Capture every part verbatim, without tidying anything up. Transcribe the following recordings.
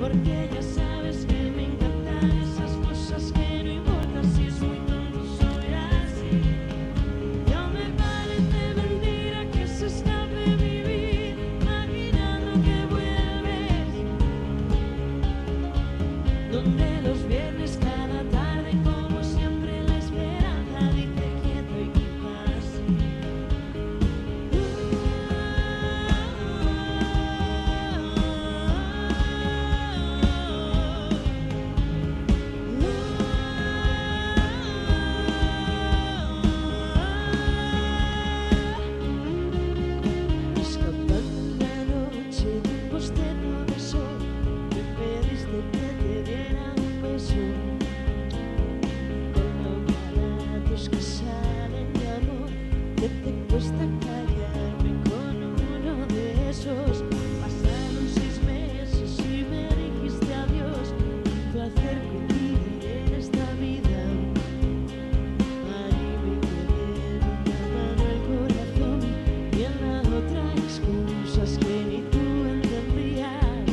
porque ya sabes que me encantan esas cosas que no importa si es muy tonto, soy así. Ya me parece mentira que se escape mi vida, imaginando que vuelves, donde los viernes cada tarde como siempre la esperanza dice quieto y quizás sí. Escapando una noche de un bostezo de sol, me pediste que te diera un beso, con aparatos que salen de amor, que te cuesta callarme con uno de esos. Pasaron seis meses y me dijiste adiós, un placer coincidir en esta vida. Ahí me quedé en una mano el corazón y en la otra excusas que ni tú entendías.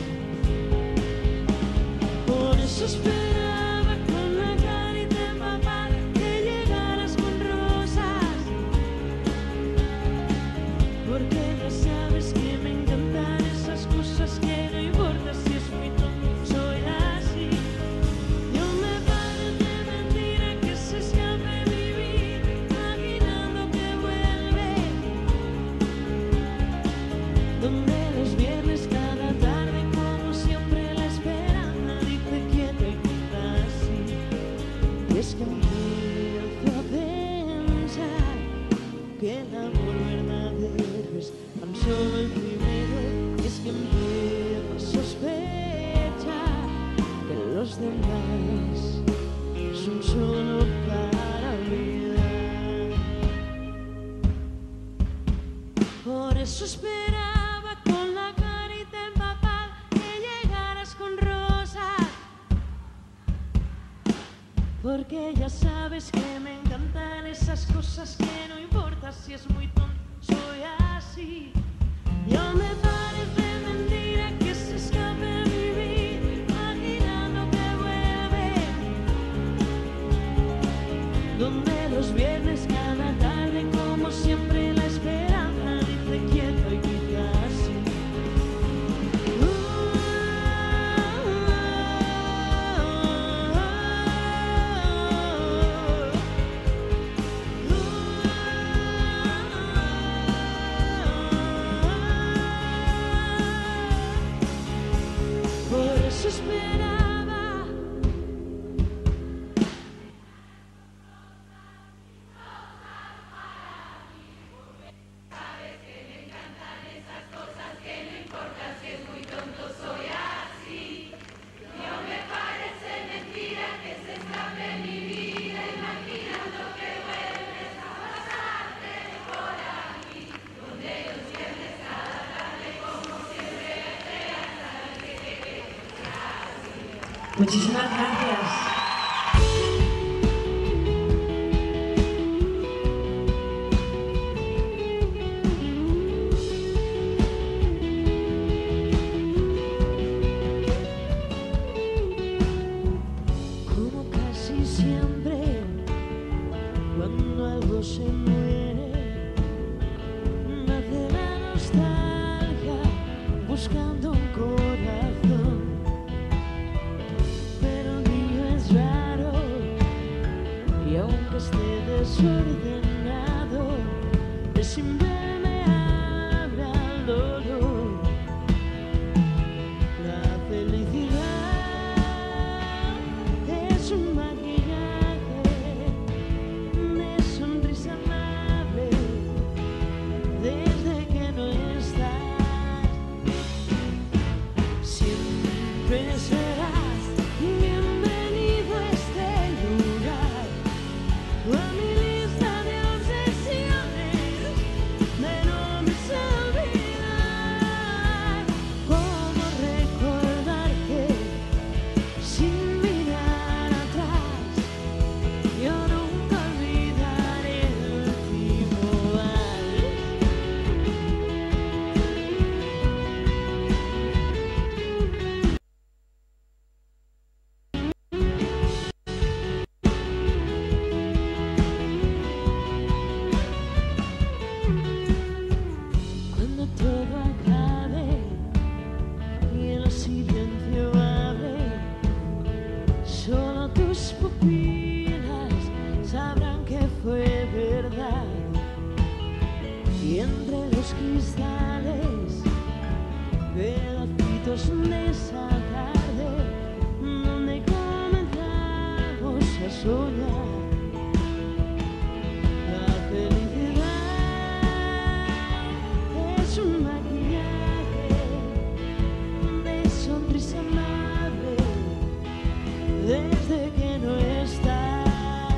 Por eso esperaba con la carita empapada que llegaras con rosas, porque ya sabes que me encantan esas cosas que no importa si es muy tonto, soy así. No me parece mentira que se escape mi vida, imaginando que vuelve, donde los viernes cada tarde como siempre la esperanza dice quieto y quizás sí. Y es que empiezo a pensar que el amor verdadero es tan solo el primero. Y es que empiezo a sospechar que los demás son solo para olvidar. Por eso esperaba con la carita empapada que llegaras con rosas, porque ya sabes que me encantan esas cosas que no importa si es muy tonto, soy así. Ya me parece mentira que se escape mi vida, imaginando que vuelve, donde los viernes cada tarde como siempre la esperanza dice quieto y quizás sí. Por eso esperaba. Muchísimas gracias. Como casi siempre, cuando algo se muere, nace la nostalgia buscando un corazón. Pero el mío es raro y aunque esté desordenado, de siempre me habla el dolor. La felicidad es un maquillaje de sonrisa amable desde que no estás. Siempre serás bienvenido a este lugar, a mi lista de obsesiones, de no me sé olvidar. Cómo recordar que sin mirar atrás yo nunca olvidaré el último vals. momentos de esa tarde donde comenzamos a soñar. La felicidad es un maquillaje de sonrisa amable desde que no estás.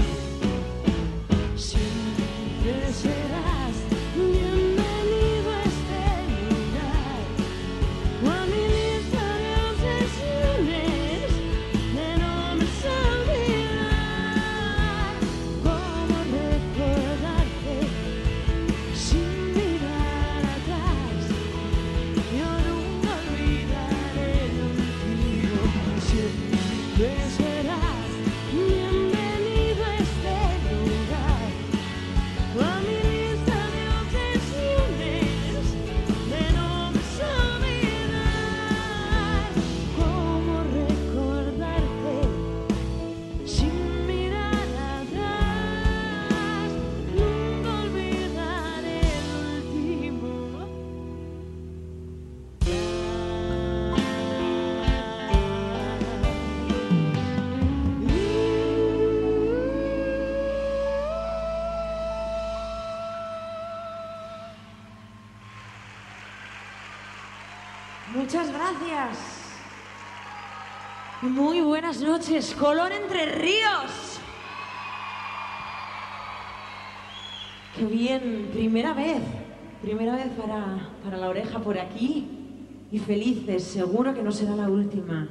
Siempre serás bienvenido a este lugar. A mi lista de obsesiones de nombres olvidar. Cómo recordarte sin mirar atrás. Yo nunca olvidaré lo antiguo. Siempre serás bienvenido a este lugar. A mi lista de obsesiones de nombres olvidar. Cómo recordarte sin mirar atrás. Nunca olvidaré el último. Muchas gracias. Muy buenas noches, Colón Entre Ríos. Qué bien, primera vez, primera vez para, para La Oreja por aquí y felices, seguro que no será la última.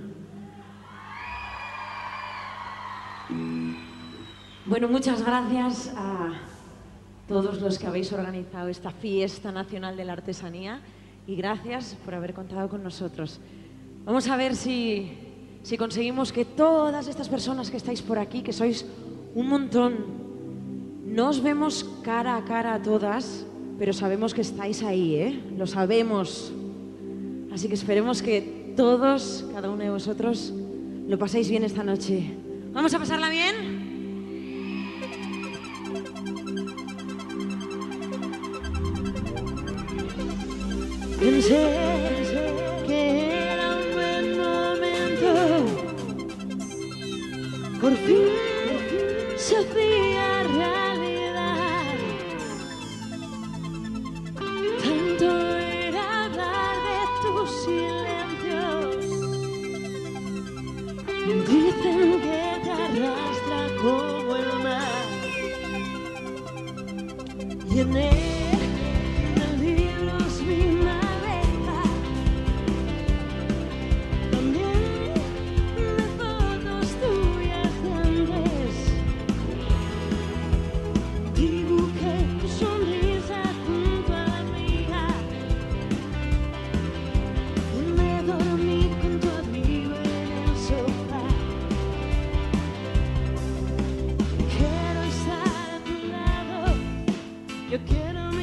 Bueno, muchas gracias a todos los que habéis organizado esta fiesta nacional de la artesanía y gracias por haber contado con nosotros. Vamos a ver si, si conseguimos que todas estas personas que estáis por aquí, que sois un montón, no os vemos cara a cara a todas, pero sabemos que estáis ahí, ¿eh? Lo sabemos. Así que esperemos que todos, cada uno de vosotros, lo paséis bien esta noche. ¿Vamos a pasarla bien? Pensé que era un buen momento. Por fin se hacía realidad. Tanto ir a hablar de tus silencios. Dicen que te arrastra como el mar. Llené de libros mi maleta, también de fotos tuyas de antes. Dibujé tu sonrisa junto a la mía y me dormí con tu abrigo en el sofá. Quiero estar a tu lado, yo quiero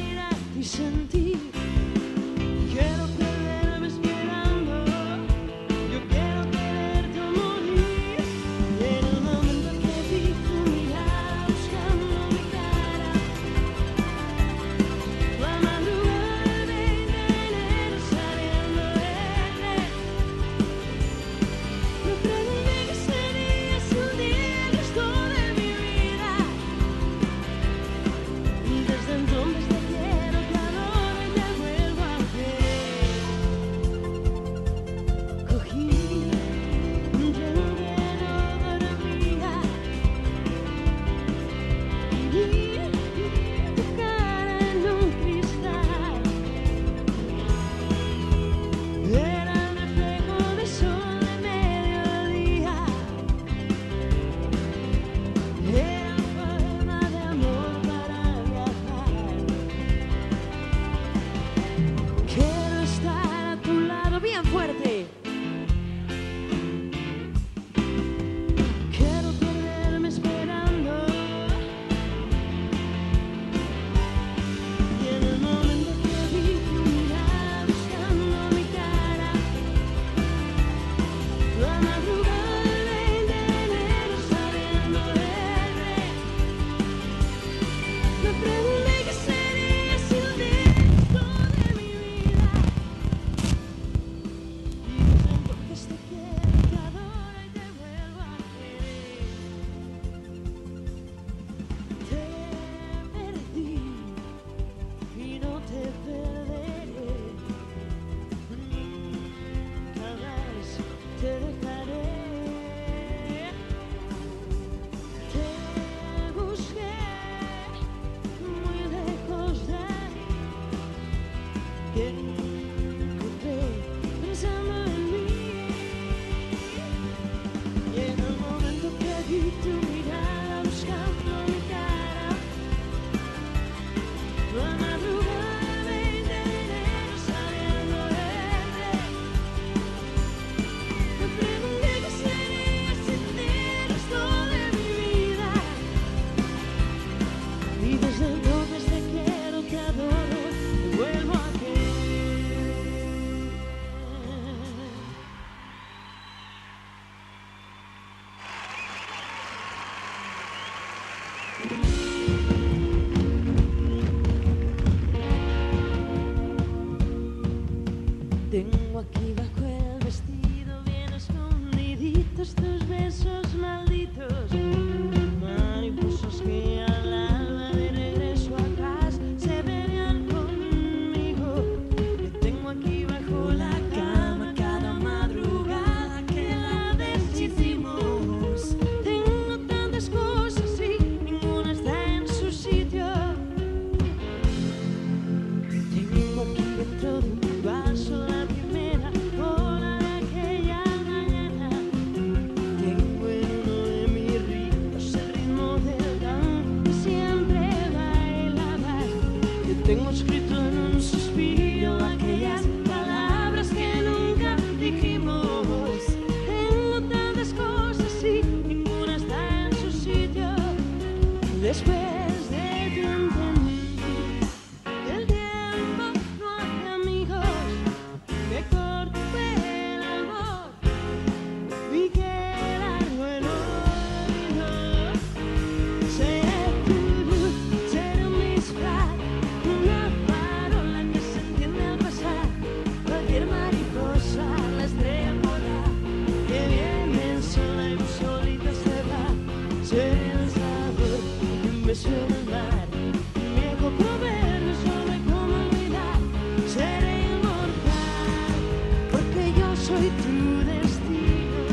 me suena el mar, un viejo proverbio sobre cómo olvidar. Seré inmortal, porque yo soy tu destino.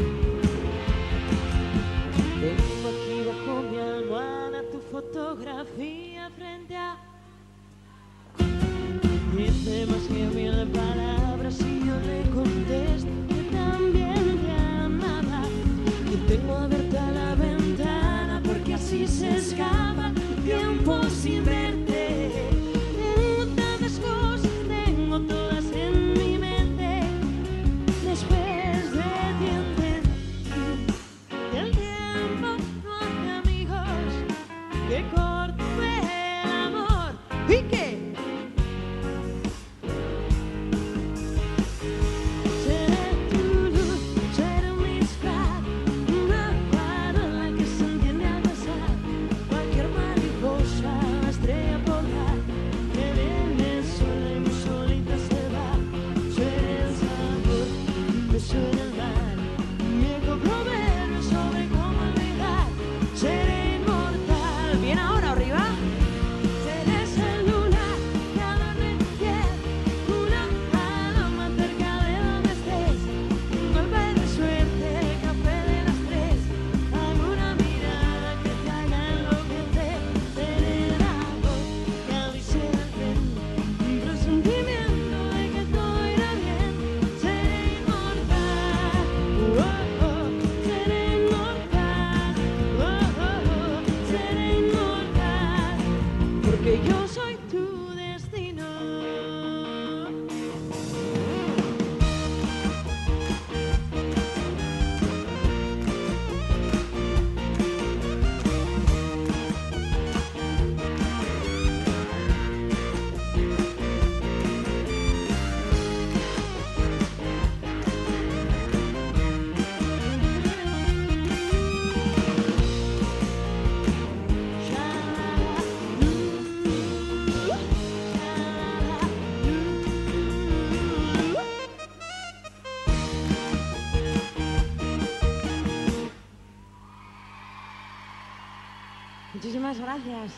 Tengo aquí bajo mi almohada tu fotografía frente a... Dice más que mil palabras y yo le contesto que también te amaba. Y tengo abierta la ventana porque así se escapa el tiempo sin verte. Tengo tantas cosas, tengo todas en mi mente. Después de ti entendí que el tiempo no hace amigos, que corto fue el amor. ¿Y qué? Muchísimas gracias.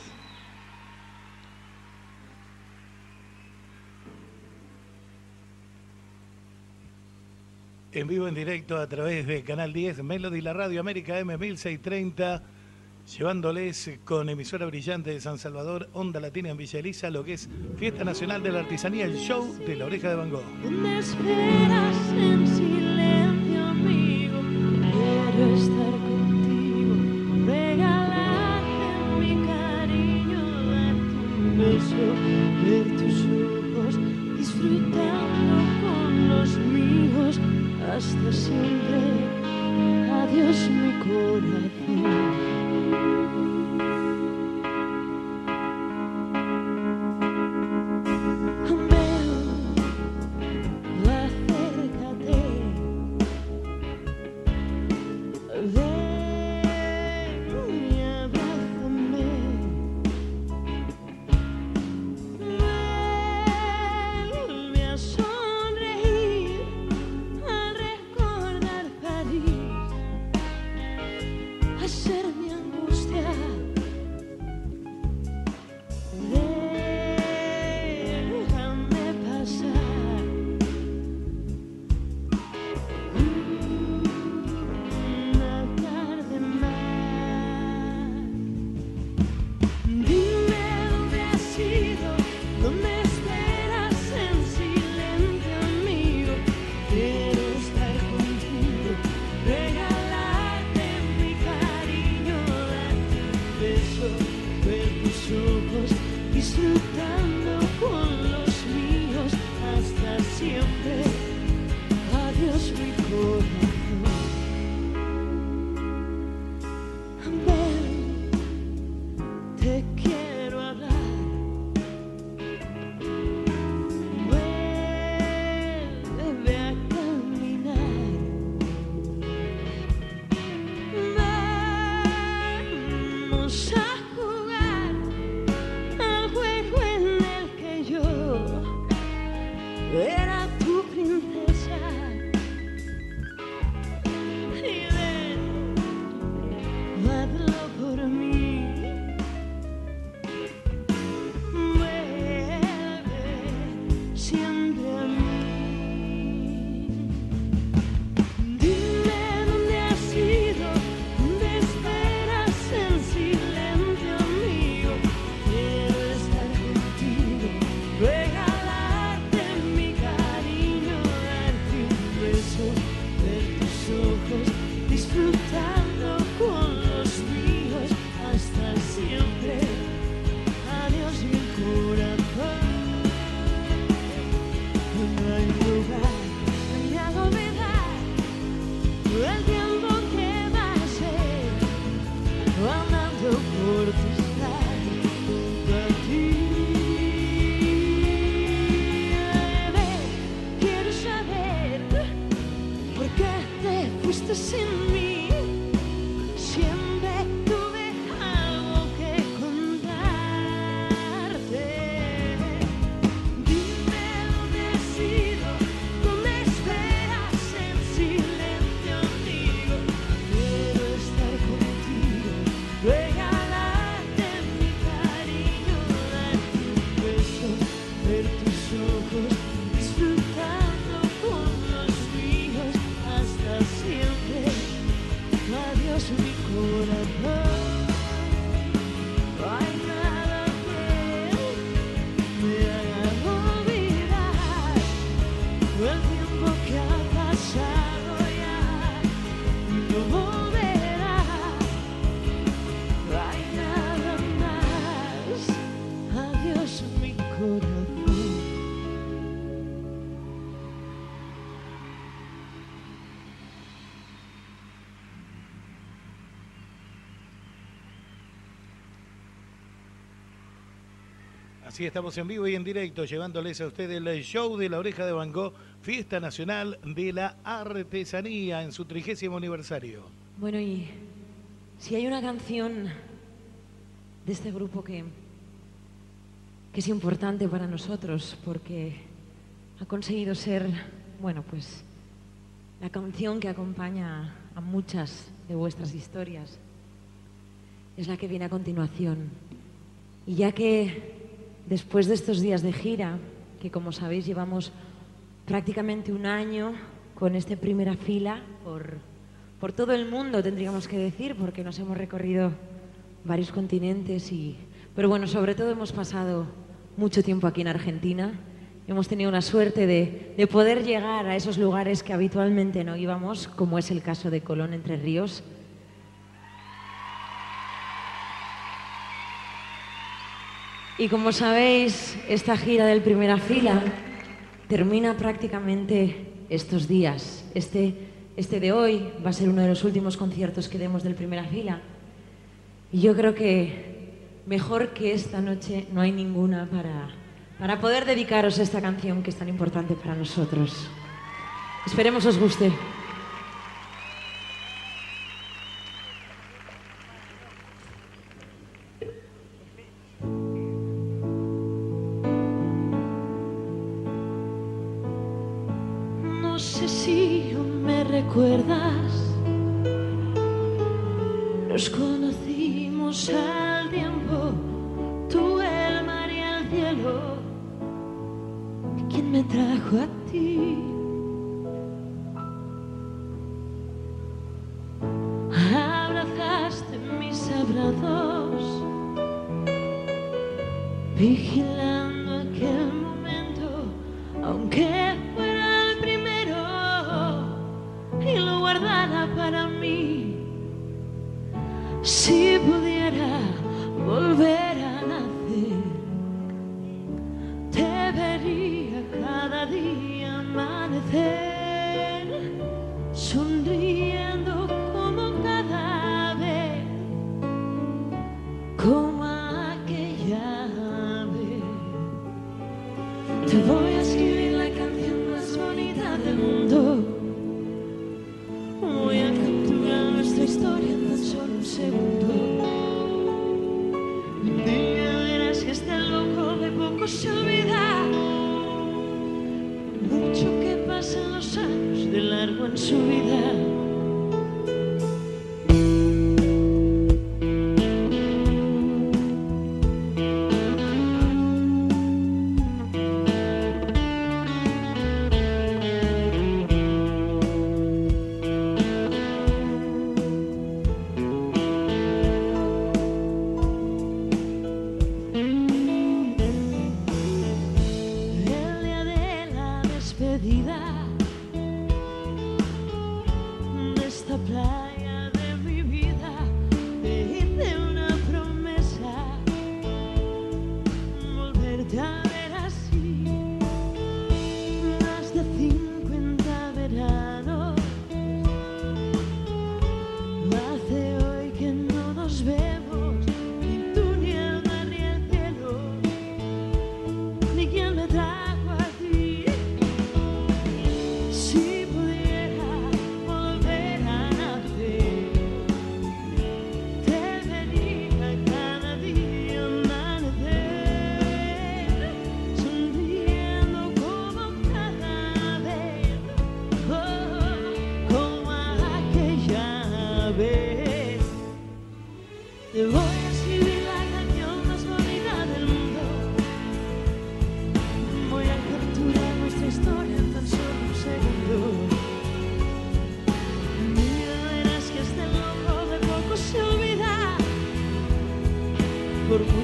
En vivo, en directo, a través de Canal diez, Melody, la Radio América M mil seiscientos treinta, llevándoles con emisora brillante de San Salvador, Onda Latina en Villa Elisa, lo que es Fiesta Nacional de la Artesanía, el show de la Oreja de Van Gogh. Me esperas en silencio, amigo, quiero estar contigo, regalarte mi cariño, darte un beso, ver tus ojos, disfrutando con los míos, hasta siempre, adiós mi corazón. estés en mí. Siempre tuve algo que contarte. Dime dónde has ido, dónde esperas en silencio, amigo. Quiero estar contigo, regalarte mi cariño, darte un beso, ver tus ojos, disfrutando con los míos hasta siempre. Adiós mi corazón, no hay nada que me haga olvidar el tiempo que ha pasado ya no volverá. No hay nada más. Adiós mi corazón. Así estamos en vivo y en directo, llevándoles a ustedes el show de La Oreja de Van Gogh, Fiesta Nacional de la Artesanía, en su trigésimo aniversario. Bueno, y si hay una canción de este grupo que, que es importante para nosotros, porque ha conseguido ser, bueno, pues la canción que acompaña a muchas de vuestras historias, es la que viene a continuación. Y ya que después de estos días de gira, que como sabéis llevamos prácticamente un año con esta primera fila por, por todo el mundo, tendríamos que decir, porque nos hemos recorrido varios continentes, y, pero bueno, sobre todo hemos pasado mucho tiempo aquí en Argentina. Hemos tenido una suerte de, de poder llegar a esos lugares que habitualmente no íbamos, como es el caso de Colón, Entre Ríos. Y como sabéis, esta gira del Primera Fila termina prácticamente estos días. Este, este de hoy va a ser uno de los últimos conciertos que demos del Primera Fila. Y yo creo que mejor que esta noche no hay ninguna para, para poder dedicaros a esta canción que es tan importante para nosotros. Esperemos os guste. No sé si aún me recuerdas, nos conocimos al tiempo, tú, el mar y el cielo. ¿Quién me trajo a ti? Abrazaste mis abrazos, vigilando aquel momento, aunque fuera el primero, y lo guardara para mí. Si pudiera volver a nacer, te vería cada día amanecer, sonriendo como cada vez, como aquella vez. Te voy a escribir la canción más bonita del mundo. Voy a capturar nuestra historia en tan solo un segundo. Dime, verás que este loco de poco se olvida. Mucho que pasan los años de largo en su vida. El día de la despedida,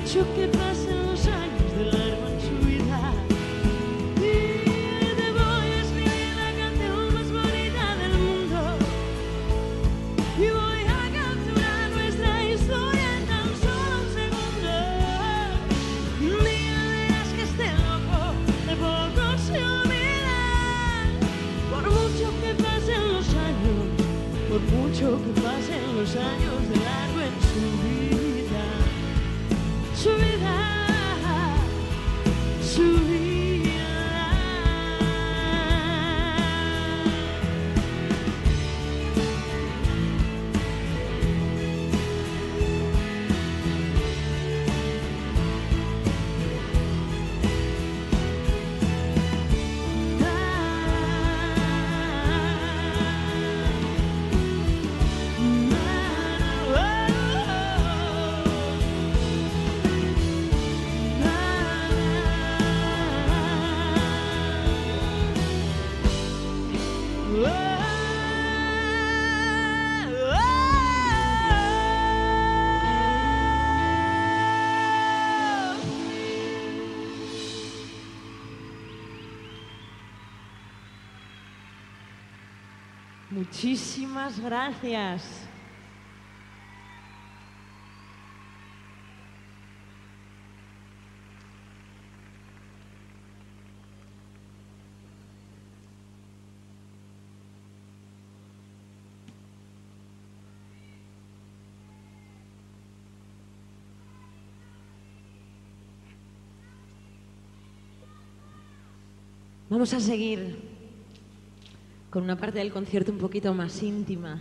mucho que pasen los años de largo en su vida. Y te voy a escribir la canción más bonita del mundo. Y voy a capturar nuestra historia en tan solo un segundo. Y un día verás que este loco de poco se olvida. Por mucho que pasen los años, por mucho que pasen los años de largo en su vida, su vida, su vida. Muchísimas gracias. Vamos a seguir con una parte del concierto un poquito más íntima,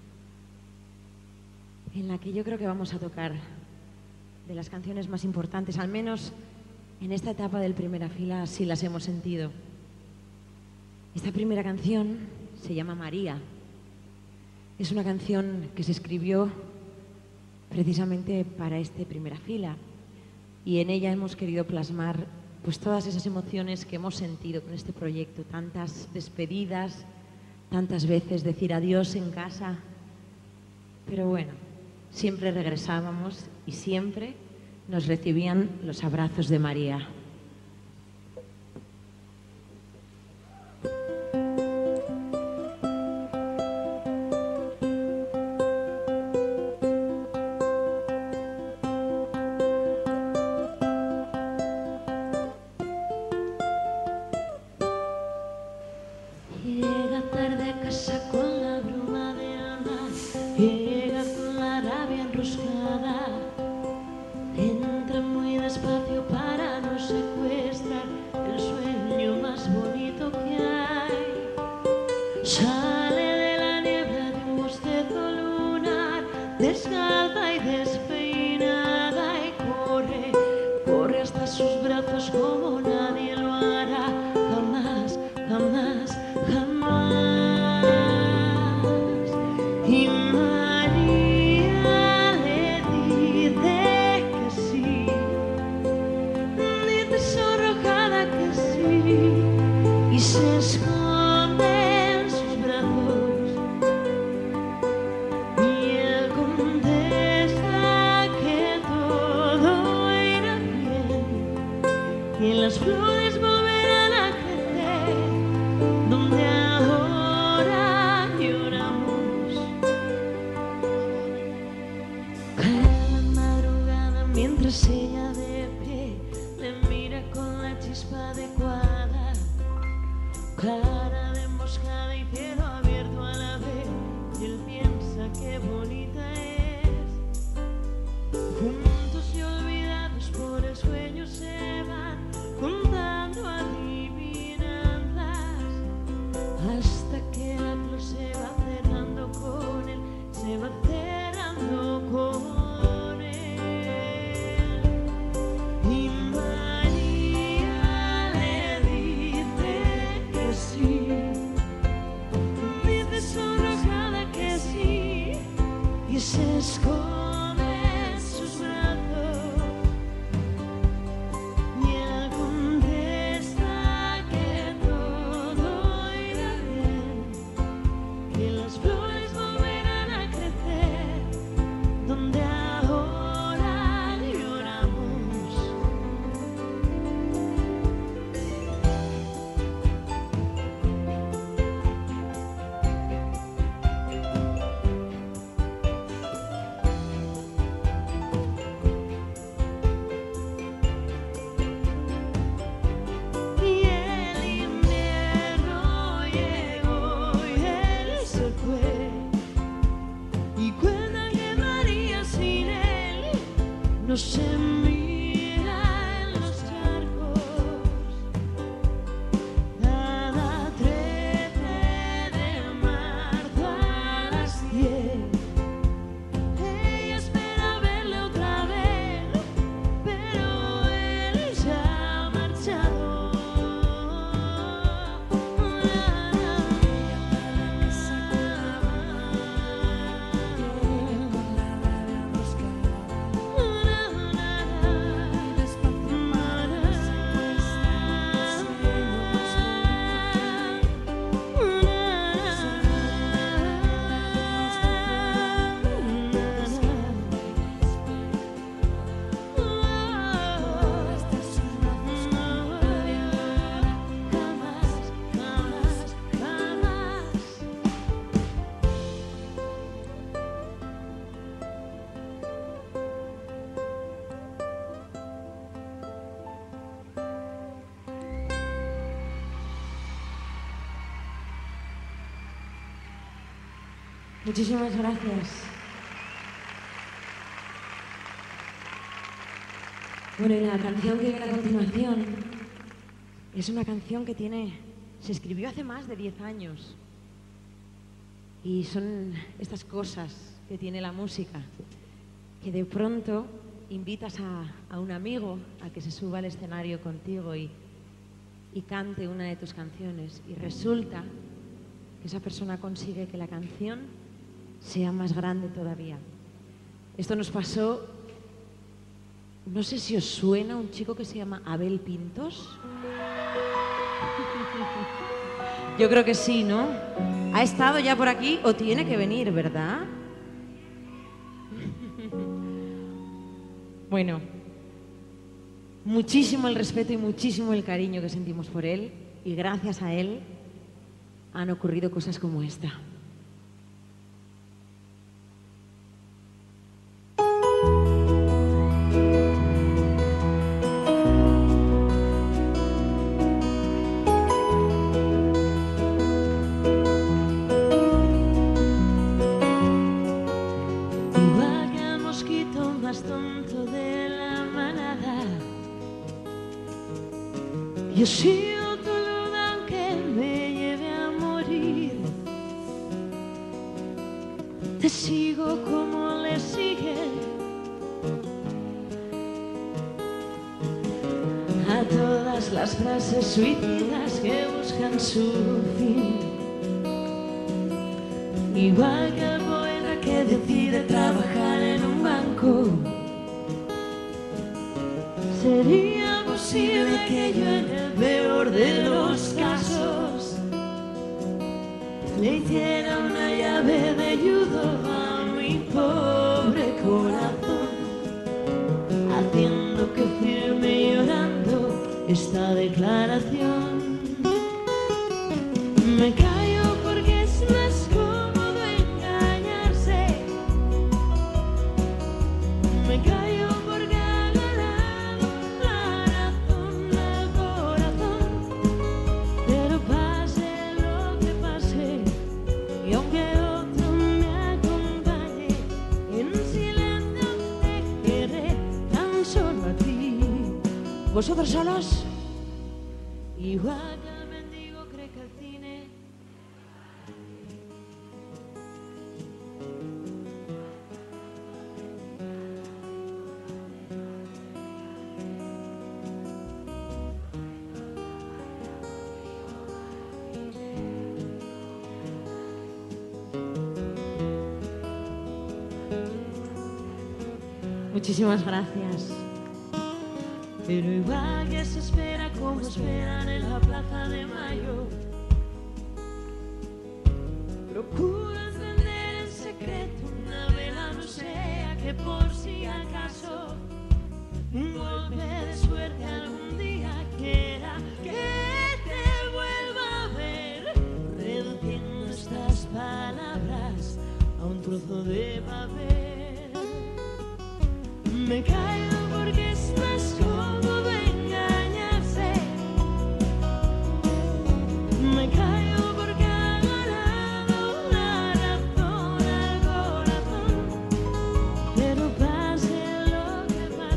en la que yo creo que vamos a tocar de las canciones más importantes, al menos en esta etapa del Primera Fila así las hemos sentido. Esta primera canción se llama María. Es una canción que se escribió precisamente para este Primera Fila y en ella hemos querido plasmar pues todas esas emociones que hemos sentido con este proyecto, tantas despedidas, tantas veces decir adiós en casa, pero bueno, siempre regresábamos y siempre nos recibían los abrazos de María. Llega tarde a casa con la bruma de Ana, llega con la rabia enroscada, entra muy despacio para no secuestrar el sueño más bonito que hay. Sale de la niebla de un bostezo lunar, descalza y despeinada y corre, corre hasta sus brazos como nadie lo hará, jamás, jamás. Jamás. Y María le dice que sí, dice sonrojada que sí, y se esconde en sus brazos, y él contesta no se mira en los charcos. Cada trece de marzo a las diez, ella espera verle otra vez, pero él ya ha marchado. Muchísimas gracias. Bueno, y la canción que viene a continuación es una canción que tiene, se escribió hace más de diez años. Y son estas cosas que tiene la música, que de pronto invitas a, a un amigo a que se suba al escenario contigo y, y cante una de tus canciones. Y resulta que esa persona consigue que la canción sea más grande todavía. Esto nos pasó, no sé si os suena, un chico que se llama Abel Pintos. Yo creo que sí, ¿no? Ha estado ya por aquí o tiene que venir, ¿verdad? Bueno, muchísimo el respeto y muchísimo el cariño que sentimos por él, y gracias a él han ocurrido cosas como esta. Yo sigo tu luz aunque me lleve a morir. Te sigo como le sigue a todas las frases suicidas que buscan su fin. Igual que el poeta que decide trabajar en un banco. Sería posible que yo en el peor de los casos le hiciera una llave de judo a mi pobre corazón, haciendo que firme llorando esta declaración. Me callo porque es más cómodo engañarse. Me callo porque ha ganado la razón al corazón. Pero pase lo que pase, y aunque otro me acompañe, en silencio te querré tan solo a ti. ¿Vosotros solos? Igual que el mendigo cree que el cine Muchísimas gracias. Pero igual que se espera como esperan en la plaza de Mayo, procuro encender en secreto una vela, no sea que por si acaso un golpe de suerte algún día quiera que te vuelva a ver, reduciendo estas palabras a un trozo de papel. Me caigo porque es más cómodo engañarse. Me caigo porque ha ganado la razón al corazón. Pero pase lo que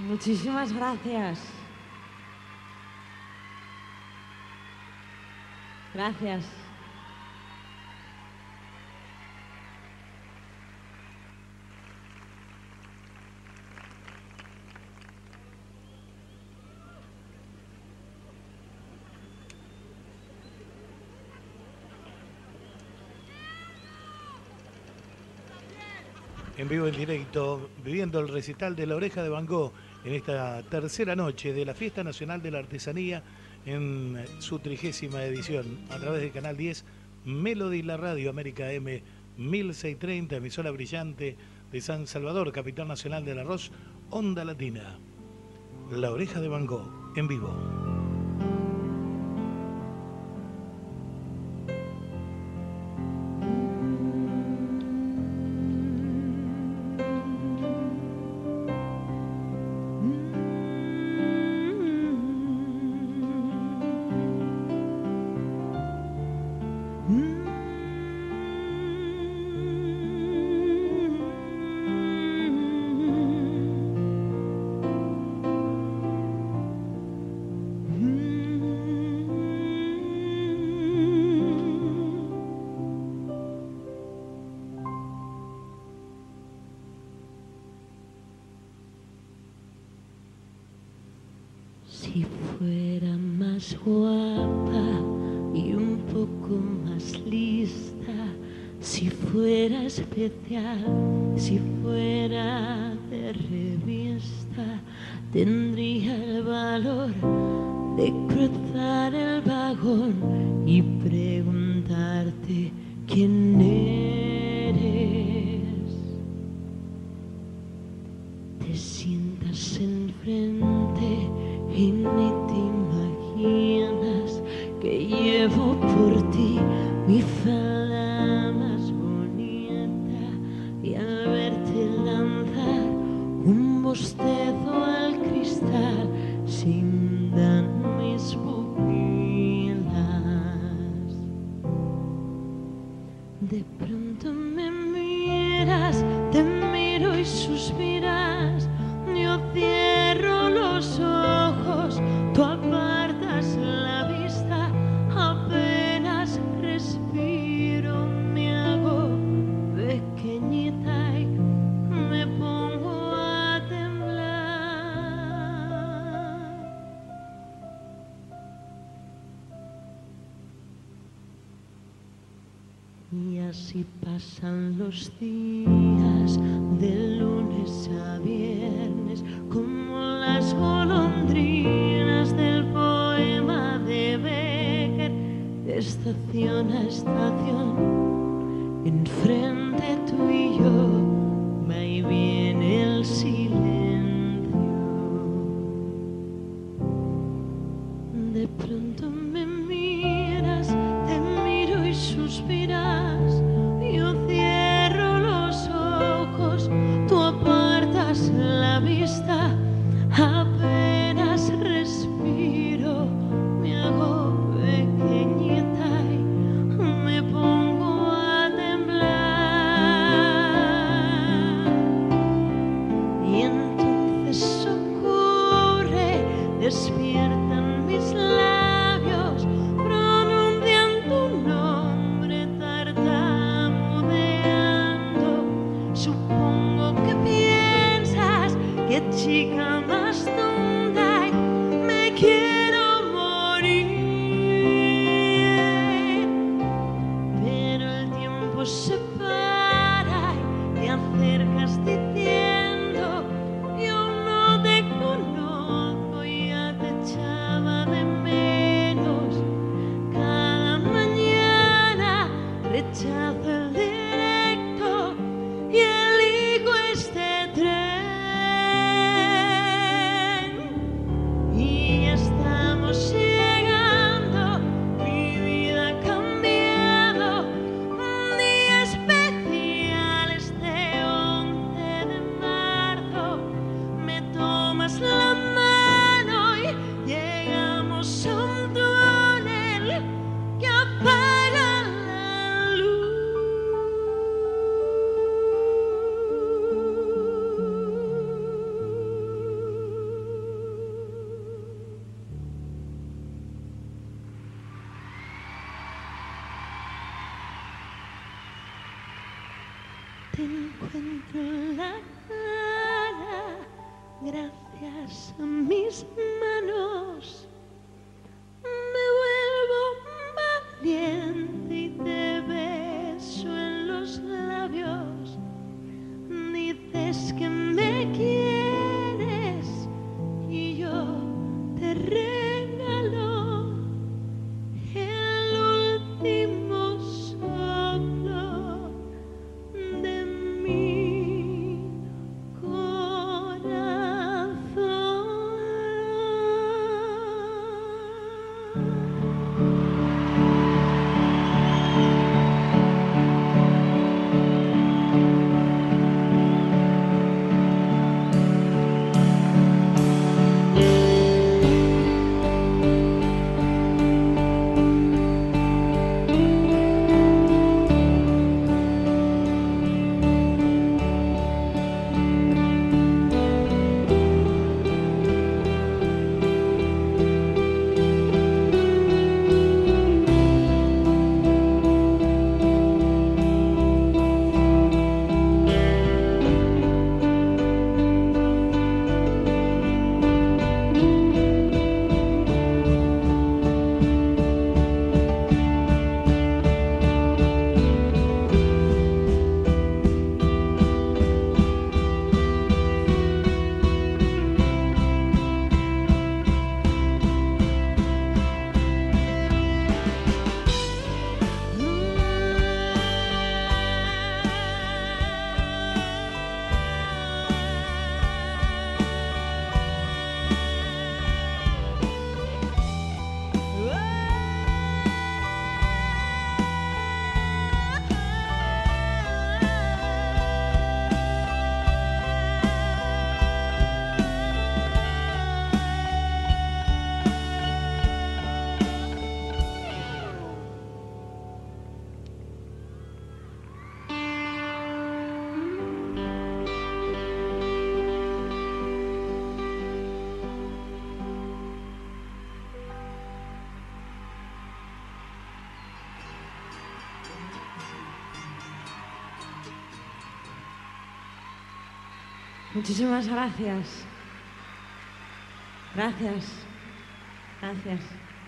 Muchísimas gracias. Gracias. En vivo, en directo, viviendo el recital de La Oreja de Van Gogh en esta tercera noche de la Fiesta Nacional de la Artesanía en su trigésima edición a través de Canal diez, Melody, la radio América M mil seiscientos treinta, emisora brillante de San Salvador, capital nacional del arroz, Onda Latina. La Oreja de Van Gogh, en vivo. Si fuera más guapa y un poco más lista, si fuera especial, si fuera de revista, tendría el valor de cruzar el vagón y preguntarte quién eres. Te sientas enfrente y ni te imaginas que llevo por ti mi falda más bonita, y al verte lanzar un bostezo al cristal se hundan mis pupilas. De pronto me miras, te miro y suspiras, yo cierro los ojos, tú apartas la vista, apenas respiro, me hago pequeñita y me pongo a temblar. Y así pasan los días, de lunes a viernes, como las golondrinas del poema de Becker, de estación a estación, enfrente tú y yo, va y viene el silencio. De pronto me miras, te miro y suspiras, yo cierro los ojos, tú apartas la vista, apenas respiro, me hago pequeñita y me pongo a temblar. Y entonces ocurre, despiertan mis labios, pronuncian tu nombre tartamudeando. Supongo que piensas que chica más tonta y me quiero morir, pero el tiempo se para y te acercas diciendo yo no te conozco, ya te echaba de menos. Cada mañana rechazo el directo y elijo este tren, y ya estamos llegando, mi vida ha cambiado, un día especial este once te encuentro en la cara, gracias a mis manos me vuelvo valiente y te beso en los labios. Dices que me quieres y yo te regalo el último soplo de mi corazón. Muchísimas gracias. Gracias. Gracias.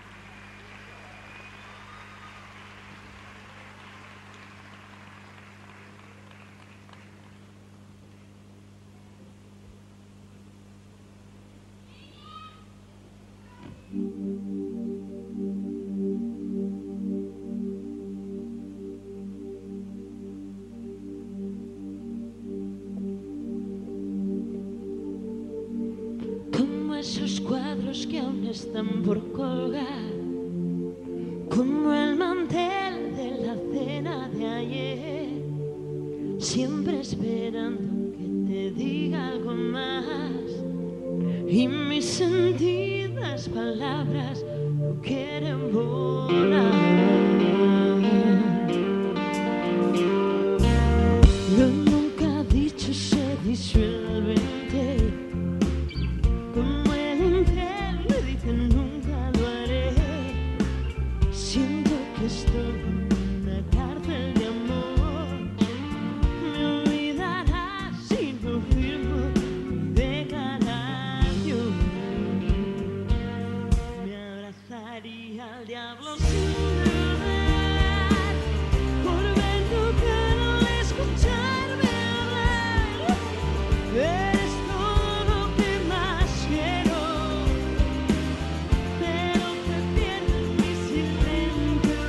Como esos cuadros que aún están por colgar, como el mantel de la cena de ayer, siempre esperando que te diga algo más, y mis sentidas palabras no quieren volar. Lo nunca dicho se disuelve en ti, como el infiel me dice nunca lo haré. Siento que estoy en una cárcel de amor. Me olvidarás si no firmo y dejarás llorar. Me abrazaría al diablo sin dudar, por ver tu cara al escucharme hablar. Eres todo lo que más quiero, pero prefiero mi silencio.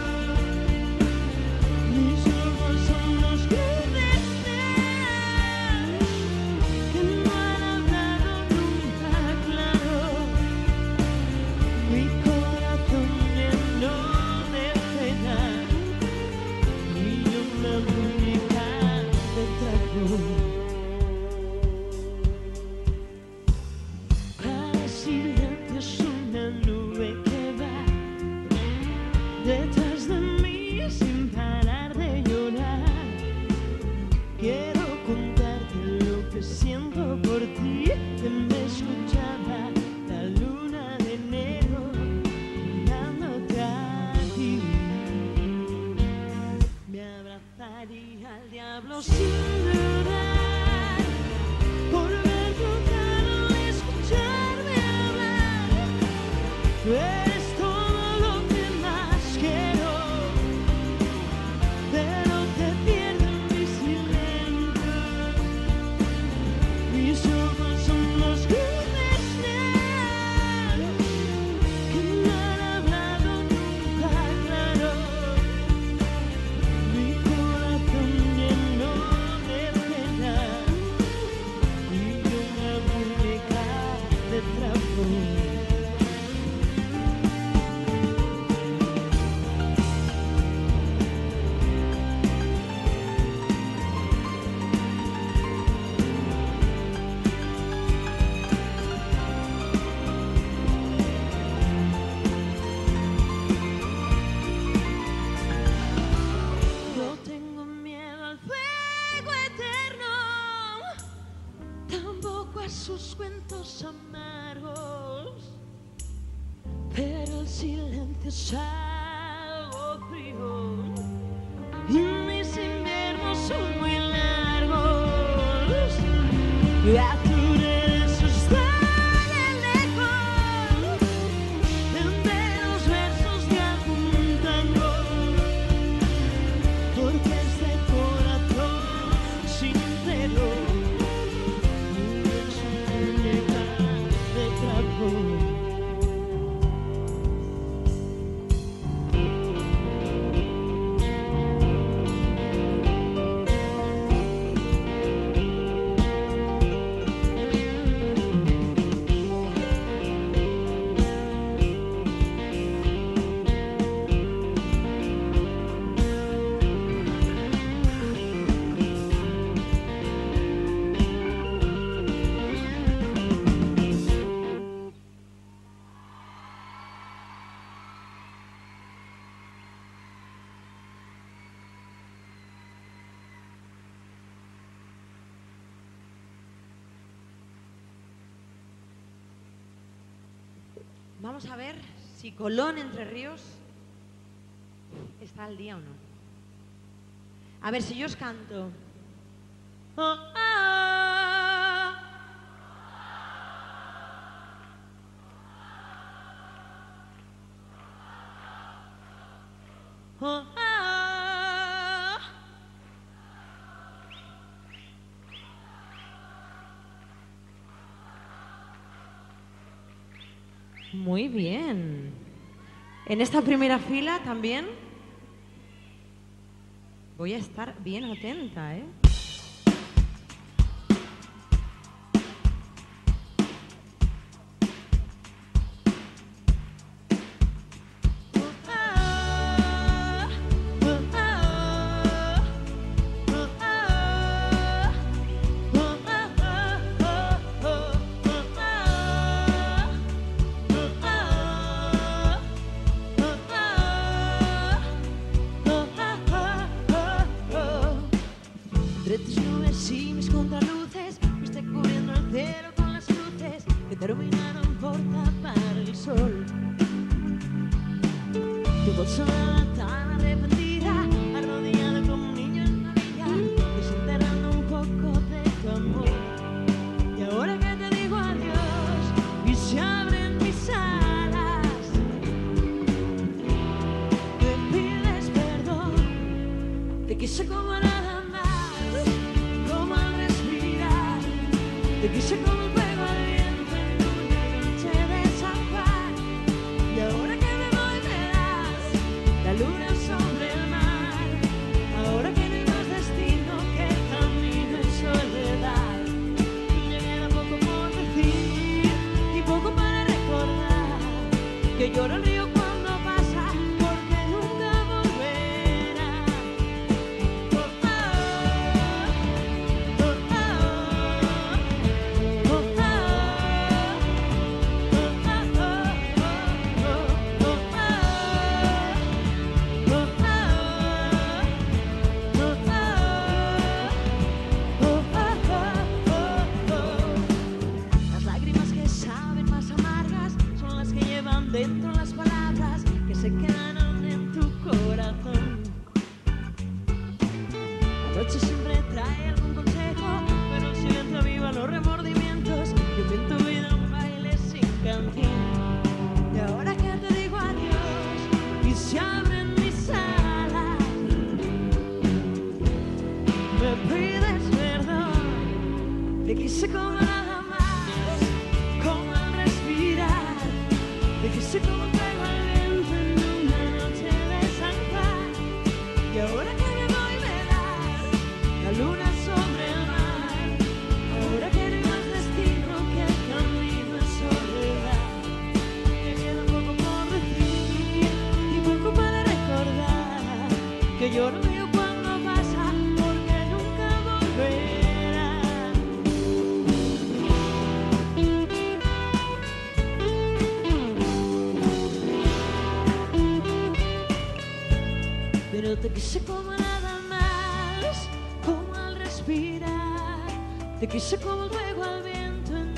Mis ojos son los que desean, que no han hablado nunca claro. Mi corazón lleno de pena y una muñeca de trapo. Cada silencio es una nube que va detrás de mí sin parar de llorar. Quiero contarte lo que siento por ti, que me escuchaba la luna de enero mirándote a ti. Me abrazaría al diablo sin sus cuentos amargos, pero el silencio es algo frío y mis inviernos son muy largos. Y aturé sus tan lejos entre los versos de algún tango, porque este corazón sincero es un muñeca de trapo. Vamos a ver si Colón Entre Ríos está al día o no. A ver si yo os canto. Oh, ah. Oh, ah. Muy bien. En esta primera fila también voy a estar bien atenta, ¿eh? Entre tus nubes y mis contraluces fuiste cubriendo el cielo con las luces que terminaron por tapar el sol. Tu voz sonaba tan arrepentida, arrodillado como un niño en una villa, desenterrando un poco de tu amor. Y ahora que te digo adiós y se abren mis alas, me pides perdón. Te quise como nada más, como al respirar. Te quise como un fuego al viento en una noche de San Juan. Y ahora que me voy me das la luna sobre el mar. Ahora que no hay más destino que el camino en soledad. Me queda poco por decir y poco para recordar que lloro el río cuando pasa porque nunca volverá. Oh, oh, oh, oh, oh, oh, oh, Las lágrimas que saben más amargas son las que llevan dentro las palabras que se quedaron en tu corazón. La noche siempre trae algún consejo, pero el silencio aviva los remordimientos. Yo en tu vida un baile sin canción. Y ahora que te digo adiós y se abren mis alas, me pides perdón. Te quise como nada más, como al respirar. Te quise como un fuego al viento en una noche de San Juan. Y ahora que me voy me das la luna sobre el mar. Ahora que no hay más destino que el camino en soledad. Me queda poco por decir y poco para recordar que lloro el río cuando pasa porque nunca volverá. Pero te quise como nada más, como al respirar. Te quise como el fuego al viento en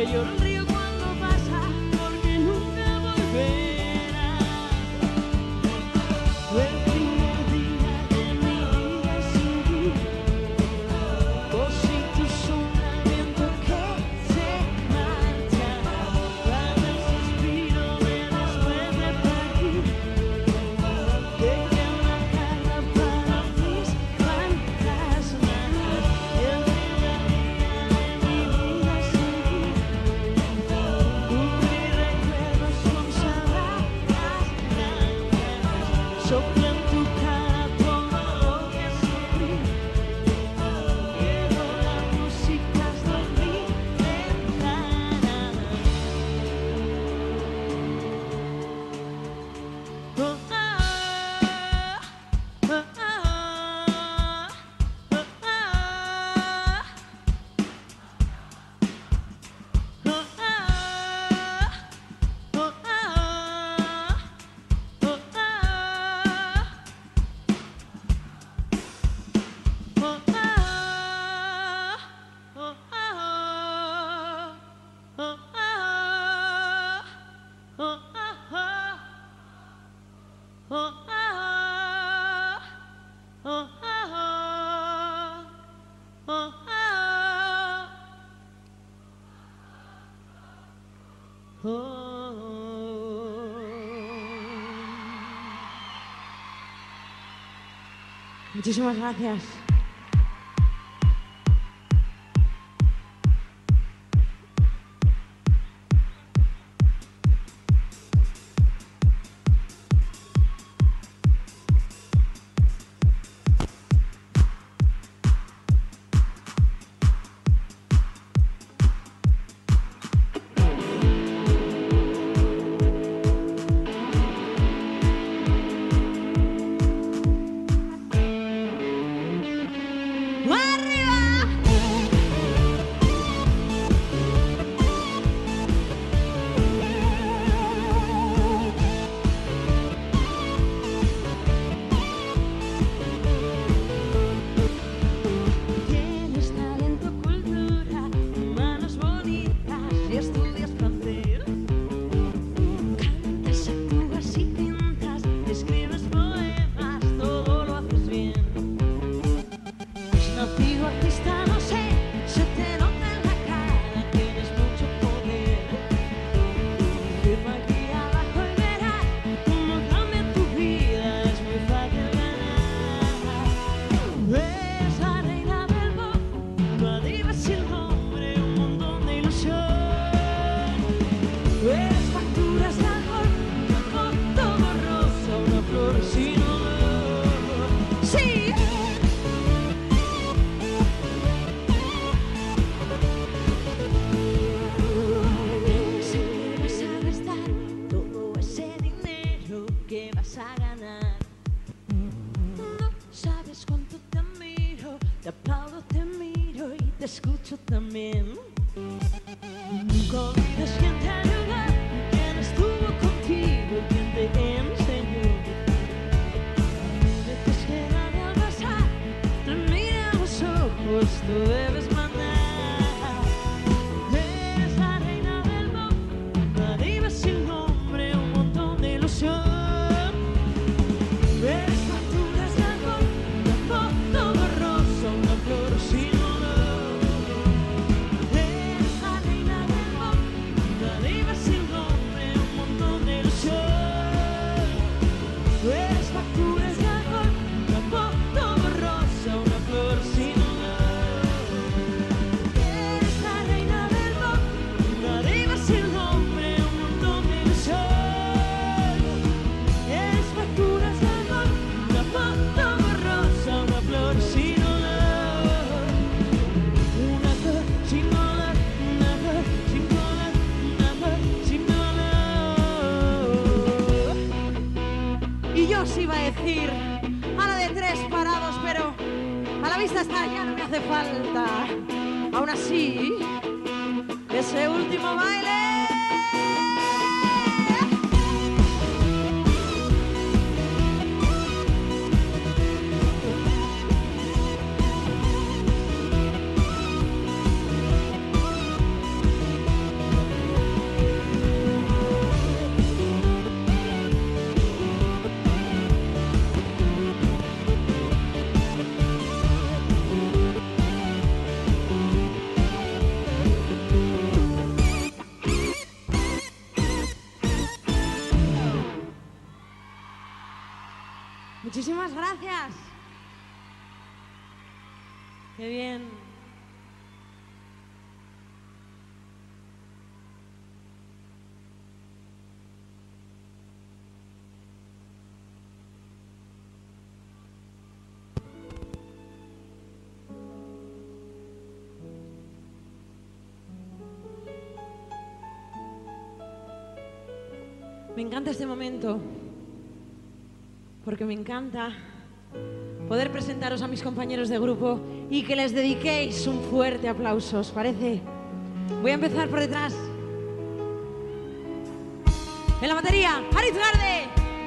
lloro el río cuando pasa, porque nunca volverá. Fue el primer día de mi vida sin ti, por si tu sombra al viento que se marcha, guarda el suspiro de después de partir, dejé una carta para mis fantasmas, y el primer día de mi vida sin ti, cubrí recuerdos con sábanas blancas, sopla en tu cara todo lo que sufrí, llegó la música hasta mi ventana. Oh, ah, oh, ah, oh, ah, oh, ah, oh, Muchísimas gracias. Tienes talento, cultura, manos bonitas y estudias francés. Cantas, actúas y pintas, escribes poemas, todo lo haces bien. Es nativo artista, no sé, se te nota en la cara, tienes mucho poder. Firma aquí abajo y verás cómo cambia tu vida, es muy fácil ganar. Es la reina del pop, una diva sin nombre, un montón de ilusión. Es facturas de alcohol, una foto borrosa, una flor sin olor. Sí. Sé que vas a gastar todo ese dinero que vas a ganar. No sabes cuánto te admiro, te aplaudo, te miro y te escucho también. Nunca olvides quién te ayudó, quién estuvo contigo, quién te enseñó. No dejes que nadie al pasar te mire a los ojos, tú debes mandar. Eres la reina del pop, una diva sin nombre, un montón de ilusión. Eres facturas de alcohol, una foto borrosa, una flor sin olor. Eres la reina del pop, una diva sin nombre, un montón de ilusión. Eres facturas de alcohol, una foto borrosa, una flor sin olor. Eres la reina del pop, una diva sin nombre, un montón de ilusión. Eres facturas de alcohol, una foto borrosa, una flor sin olor. Una flor sin olor, una flor sin olor, una flor sin olor. Y yo os iba a decir a la de tres parados, pero a la vista está, ya no me hace falta. Aún así, ese último baile. gracias. Qué bien. Me encanta este momento, porque me encanta poder presentaros a mis compañeros de grupo y que les dediquéis un fuerte aplauso, ¿os parece? Voy a empezar por detrás. En la batería, Aritz Garde.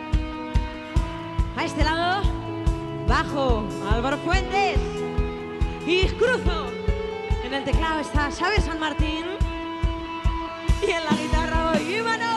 A este lado, bajo, Álvaro Fuentes. Y cruzo. En el teclado está Xavier San Martín. Y en la guitarra hoy, Imanol.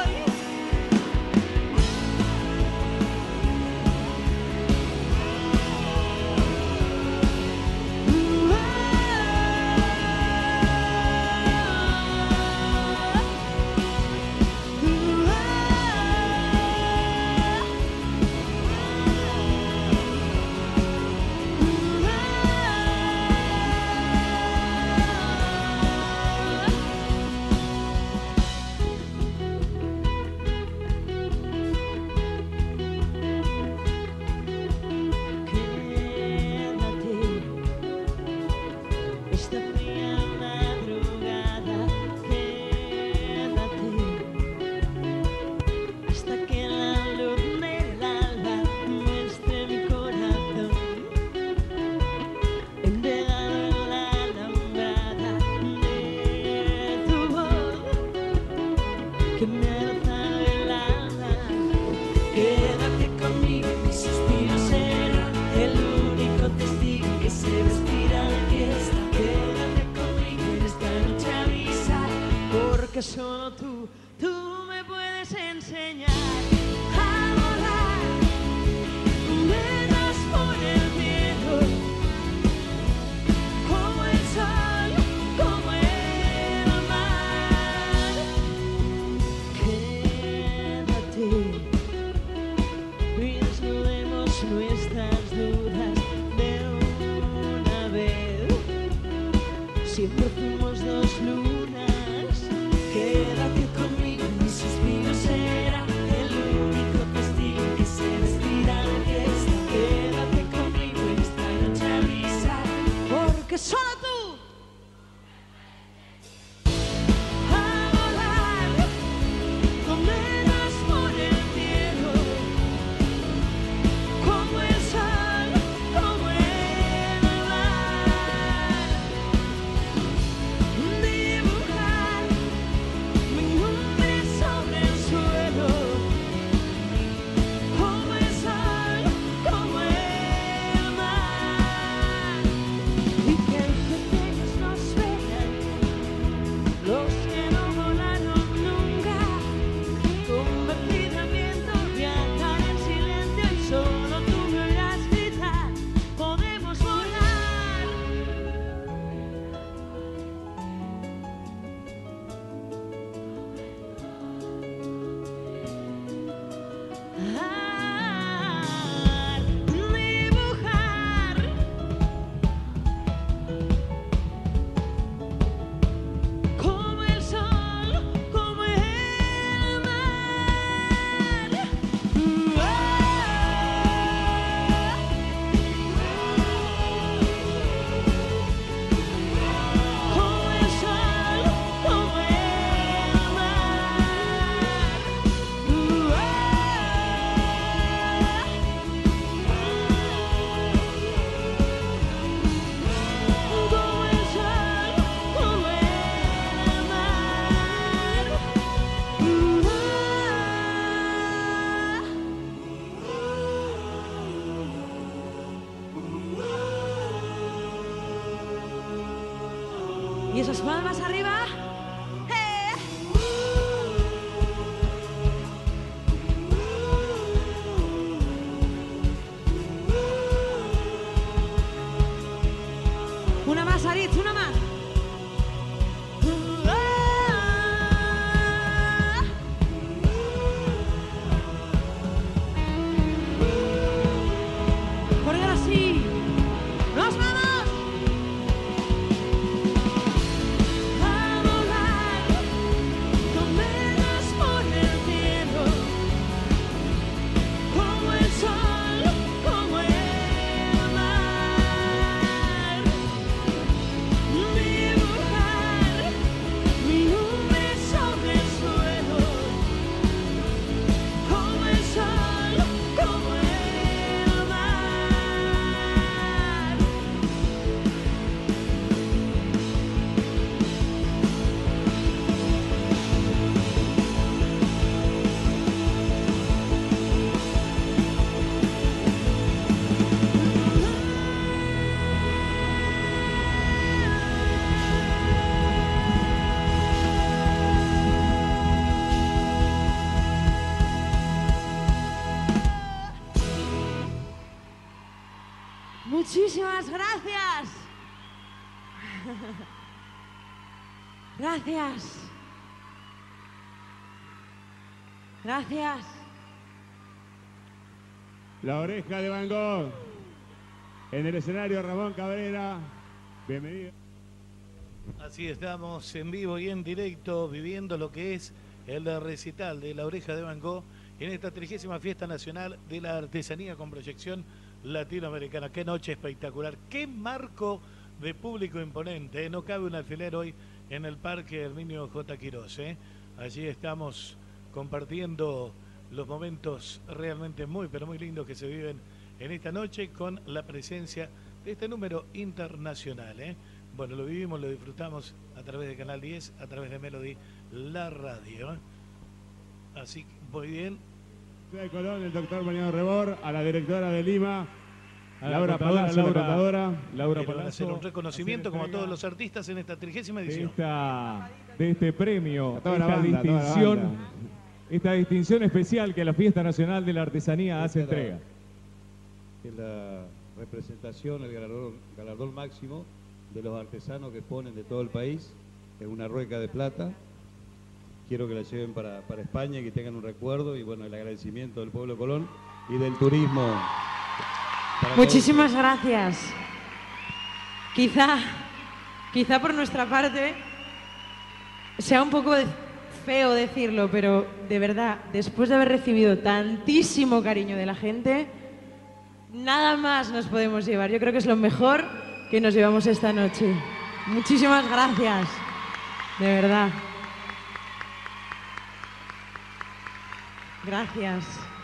Que solo tú, tú me puedes enseñar a volar, menos por el miedo, como el sol, como el mar. Quédate y desnudemos nuestras dudas de una vez. Siempre fuimos dos lunas. Quédate conmigo, mi suspiro será el único testigo que se vestirá de fiesta. Quédate conmigo en esta noche a brisar, porque solo tú. A volar, con menos por el cielo, como el sol, como el mar. Dibujar mi nombre sobre el suelo, como el sol, como el mar. Y que pequeños nos vean los que no volaron nunca, convertido en viento, viajar en silencio y solo tú me oirás gritar, podemos volar. Ah, dibujar como el sol, como el mar. Como el sol, como el mar. Como el sol, como el mar. Y esas palmas arriba. ¡Eh! Una más, Aritz, una más. Muchísimas gracias. Gracias. Gracias. La Oreja de Van Gogh. En el escenario Ramón Cabrera. Bienvenido. Así estamos en vivo y en directo viviendo lo que es el recital de La Oreja de Van Gogh en esta trigésima fiesta nacional de la artesanía con proyección latinoamericana. Qué noche espectacular, qué marco de público imponente, ¿eh? No cabe un alfiler hoy en el Parque Herminio J. Quirós, ¿eh? Allí estamos compartiendo los momentos realmente muy pero muy lindos que se viven en esta noche con la presencia de este número internacional, ¿eh? Bueno, lo vivimos, lo disfrutamos a través de Canal diez, a través de Melody, la radio, ¿eh? Así que muy bien. De Colón, el doctor Mariano Rebor, a la directora de Lima, a Laura Palazzo, la contadora. Laura Quiero Palazzo, hacer un reconocimiento como a todos los artistas en esta trigésima de, edición. esta, de este premio, toda esta la banda, distinción, toda la banda. esta distinción especial que la Fiesta Nacional de la Artesanía hace Esta entrega. Es la representación, el galardón, galardón máximo de los artesanos que ponen de todo el país. Es una rueca de plata. Quiero que la lleven para, para España y que tengan un recuerdo y bueno, el agradecimiento del pueblo de Colón y del turismo. para Muchísimas gracias. Quizá, quizá por nuestra parte sea un poco de- feo decirlo, pero de verdad, después de haber recibido tantísimo cariño de la gente, nada más nos podemos llevar. Yo creo que es lo mejor que nos llevamos esta noche. Muchísimas gracias, de verdad. Gracias.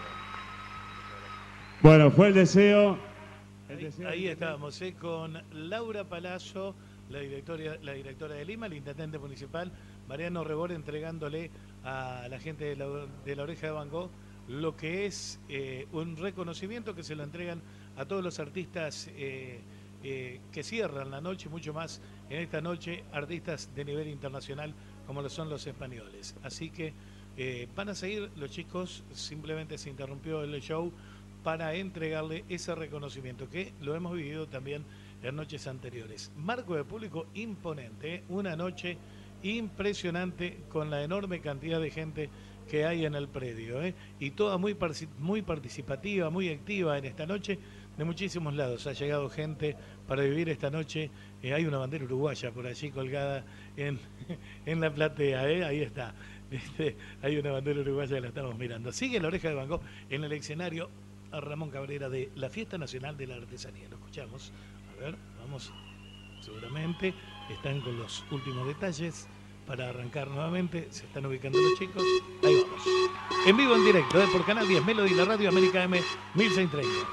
Bueno, fue el deseo. el Ahí, deseo ahí estábamos, ¿eh? Con Laura Palazzo, la directora, la directora de Lima, el intendente municipal, Mariano Rebor, entregándole a la gente de la, de la Oreja de Van Gogh lo que es eh, un reconocimiento que se lo entregan a todos los artistas eh, eh, que cierran la noche, mucho más en esta noche, artistas de nivel internacional como lo son los españoles. Así que eh, van a seguir los chicos, simplemente se interrumpió el show para entregarle ese reconocimiento que lo hemos vivido también en noches anteriores. Marco de público imponente, ¿eh? Una noche impresionante con la enorme cantidad de gente que hay en el predio, ¿eh? Y toda muy, muy participativa, muy activa en esta noche, de muchísimos lados. Ha llegado gente para vivir esta noche. Eh, hay una bandera uruguaya por allí colgada en, en la platea, ¿eh? Ahí está. Este, hay una bandera uruguaya que la estamos mirando. Sigue La Oreja de Van Gogh en el escenario a Ramón Cabrera de la Fiesta Nacional de la Artesanía. Lo escuchamos. A ver, vamos. Seguramente están con los últimos detalles para arrancar nuevamente. Se están ubicando los chicos. Ahí vamos. En vivo, en directo, ¿eh? Por Canal diez, Melody, la radio América M mil seiscientos treinta.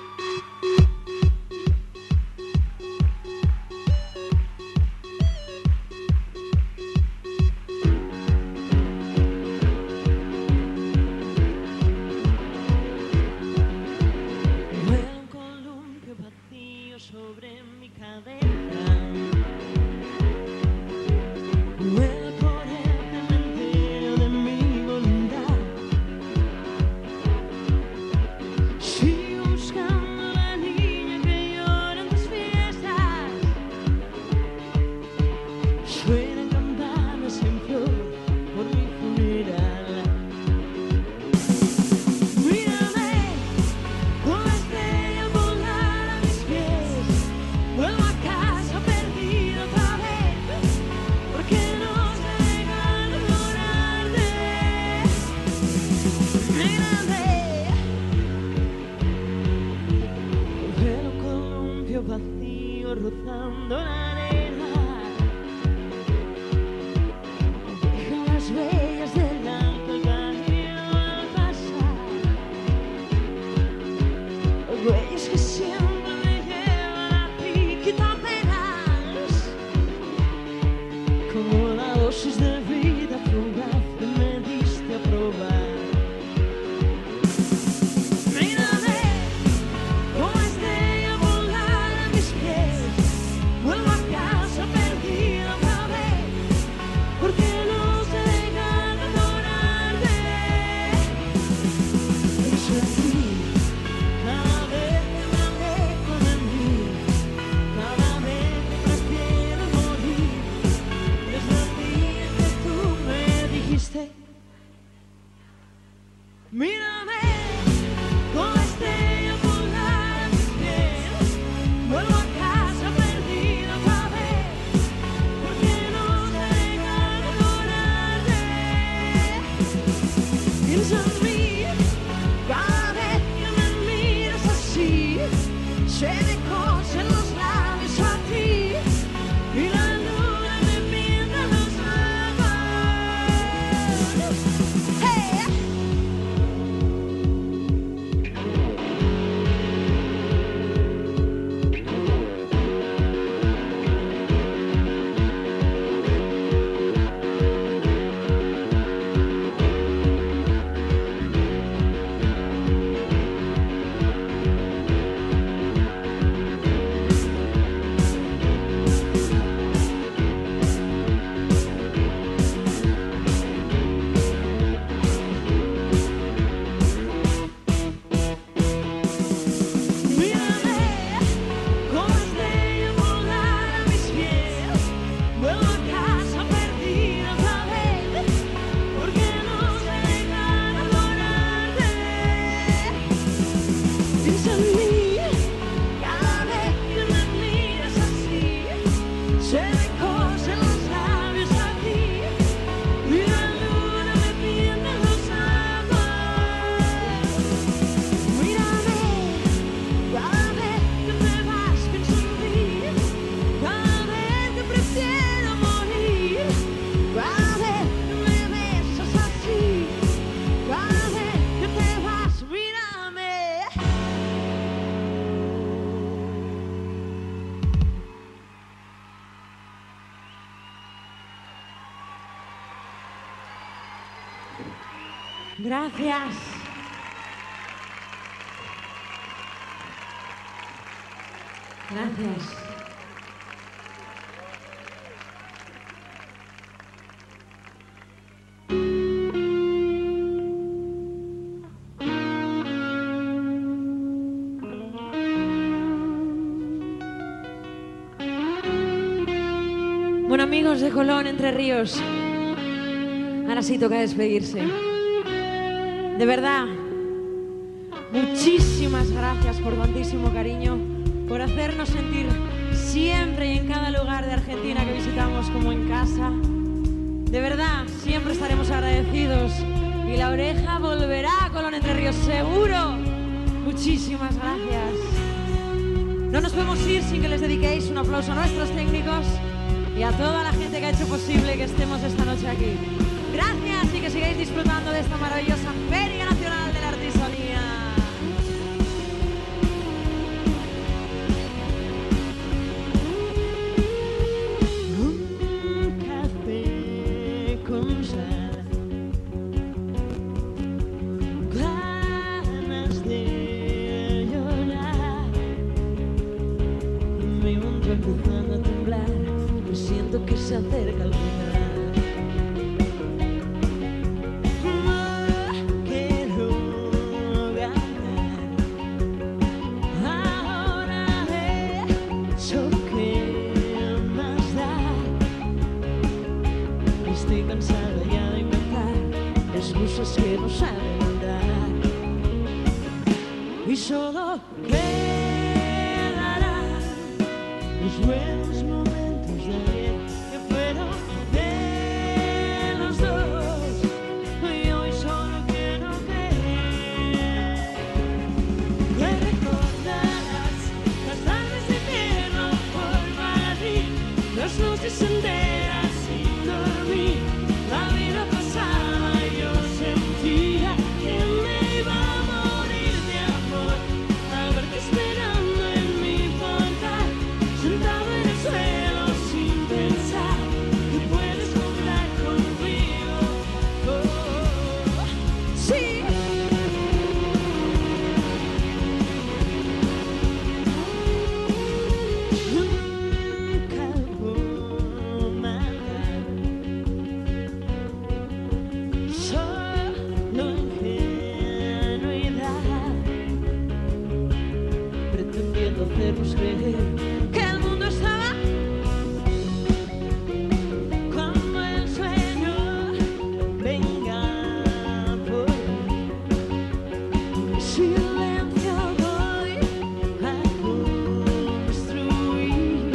Vuela un columpio vacío sobre mi cabeza. Vuela por el cementerio de mi voluntad. Sigo buscando a la niña que llora en tus fiestas. Suenan campanas en flor por mi funeral. Mírame. Con la estrella volar a mis pies, vuelvo a casa perdido otra vez, porque no se dejan ignorarte. Mírame, vuelo un columpio vacío rozando la arena, deja las huellas del alto camino al pasar. Huellas que siempre me llevan a ti, quitan penas, como la dosis de vida fugaz que me diste a probar. Mírame, como la estrella volar a mis pies, vuelvo a casa perdida otra vez, porque no se deja Gracias. Gracias. Bueno, amigos de Colón, Entre Ríos, ahora sí toca despedirse. De verdad, muchísimas gracias por tantísimo cariño, por hacernos sentir siempre y en cada lugar de Argentina que visitamos como en casa. De verdad, siempre estaremos agradecidos y La Oreja volverá a Colón, Entre Ríos, seguro. Muchísimas gracias. No nos podemos ir sin que les dediquéis un aplauso a nuestros técnicos y a toda la gente que ha hecho posible que estemos esta noche aquí. Gracias y que sigáis disfrutando de esta maravillosa Feria Nacional de la Artesanía. Un café con sal, ganas de llorar, mi mundo empezando a temblar, me siento que se acerca el final. Que no saben andar y solo quedarán los buenos momentos de ayer que fueron de los dos y hoy solo quiero creer que recordarás las tardes de invierno por Madrid, las noches enteras sin dormir, la vida pasada y yo sentía que me iba a morir de amor al verte esperando en mi portal, sentado en el suelo sin pensar que puedes contar conmigo. Oh, sí. Nunca puedo matar, solo ingenuidad, pretendiendo hacernos creer que el mundo estaba cuando el sueño venga por mí. Silencio voy a construir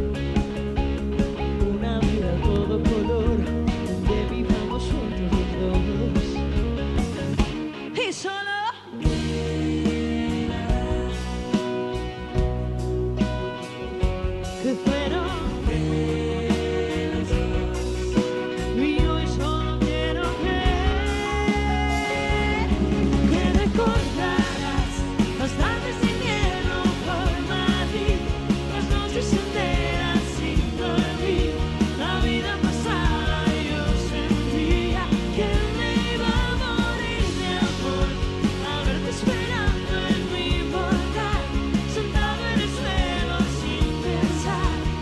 una vida a todo color donde vivamos juntos los dos y solo que fueron y hoy solo quiero creer que recordarás las tardes de invierno por Madrid, las noches enteras sin dormir, la vida pasada yo sentía que me iba a morir de amor al verte esperando en mi portal, sentado en el suelo sin pensar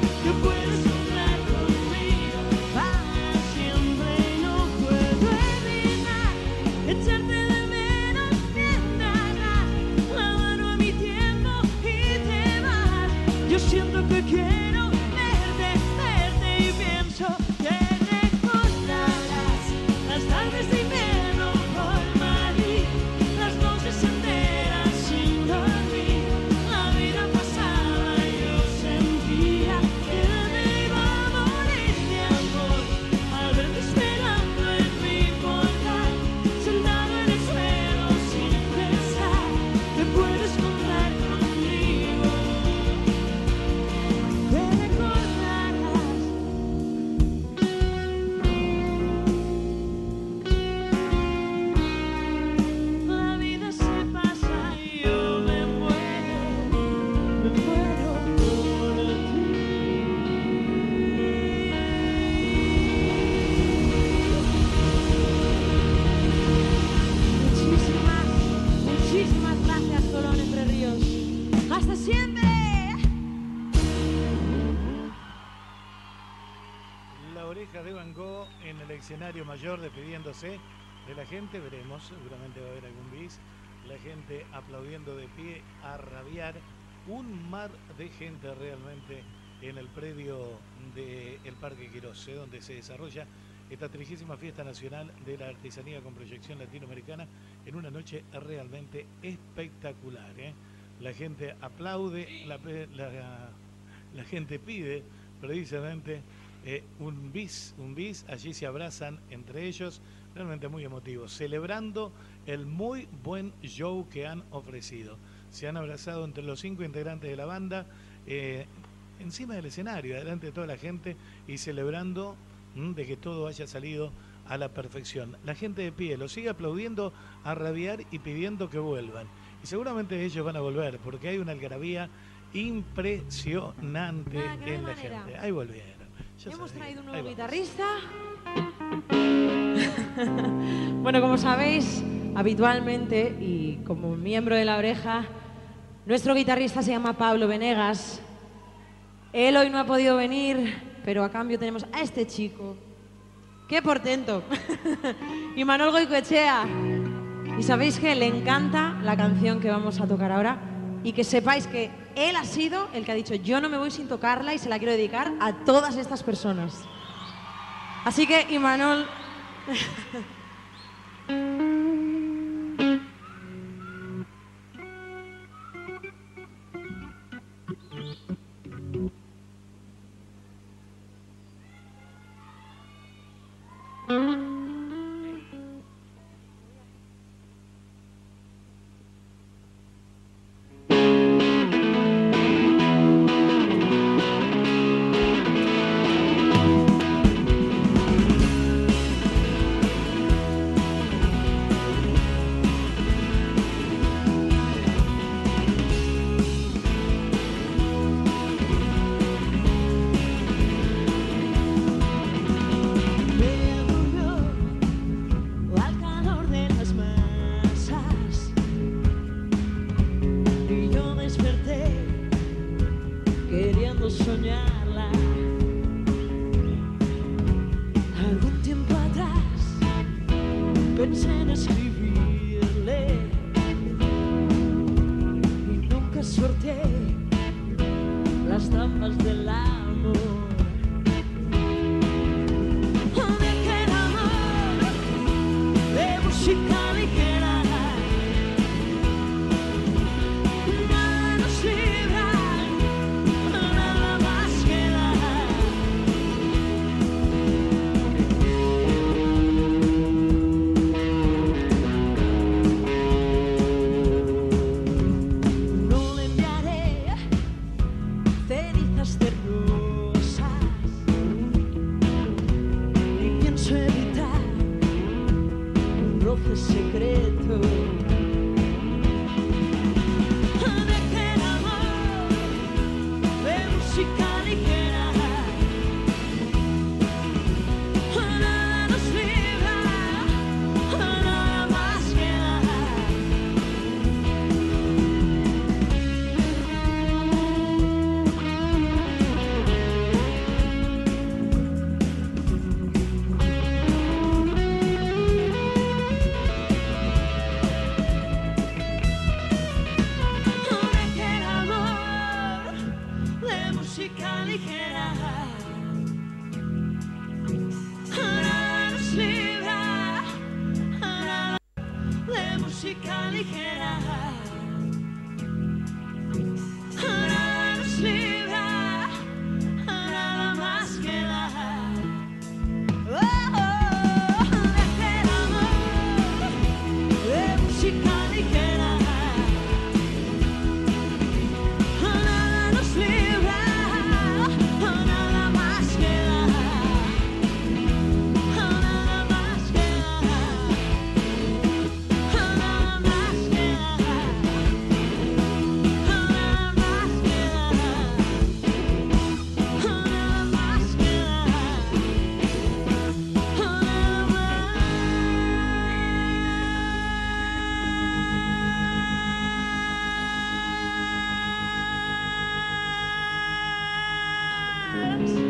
Oreja de Van Gogh en el escenario mayor despidiéndose de la gente. Veremos, seguramente va a haber algún bis. La gente aplaudiendo de pie a rabiar. Un mar de gente realmente en el predio del Parque Quirós, donde se desarrolla esta trigésima fiesta nacional de la artesanía con proyección latinoamericana en una noche realmente espectacular, ¿eh? La gente aplaude, la, la, la gente pide precisamente eh, un bis, un bis, allí se abrazan entre ellos, realmente muy emotivos, celebrando el muy buen show que han ofrecido. Se han abrazado entre los cinco integrantes de la banda, eh, encima del escenario, delante de toda la gente y celebrando mmm, de que todo haya salido a la perfección. La gente de pie lo sigue aplaudiendo a rabiar y pidiendo que vuelvan. Y seguramente ellos van a volver porque hay una algarabía impresionante Nada, que en no la hay manera. gente. Ahí volvieron. Ya Hemos sabía. traído un Ahí nuevo vamos. guitarrista. Bueno, como sabéis, habitualmente y como miembro de La Oreja, nuestro guitarrista se llama Pablo Venegas. Él hoy no ha podido venir, pero a cambio tenemos a este chico. ¡Qué portento! Imanol Goicoechea. Y sabéis que le encanta la canción que vamos a tocar ahora y que sepáis que él ha sido el que ha dicho yo no me voy sin tocarla y se la quiero dedicar a todas estas personas. Así que, Imanol... Al calor de las masas y yo desperté queriendo soñarla. Algún tiempo atrás pensé en escribirle y nunca sorteé las trampas del amor. Música ligera, nada nos libra, nada más queda. No le enviaré cenizas de rosas, ni pienso evitar roce secreto. Deja el amor de música ligera, nada nos libra, nada más queda. Deja el amor de música ligera, nada nos libra, nada de música ligera, nada nos libra, nada más queda. Oh, oh, deja el amor de música ligera. Nada nos libra, nada más queda, nada más queda, nada más queda, nada más queda, nada más queda, nada más.